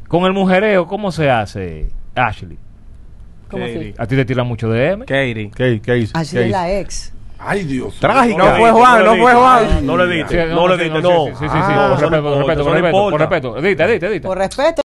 Con el mujereo, ¿cómo se hace, Ashley? ¿Cómo así? A ti te tiran mucho DM. Katie. ¿Qué hizo? Así es la ex. Ay, Dios. Trágica. No fue Juan, no fue Juan. No le diste, no le diste, no. Sí, por respeto, por respeto, Eso no importa. por respeto. Edita. Por respeto.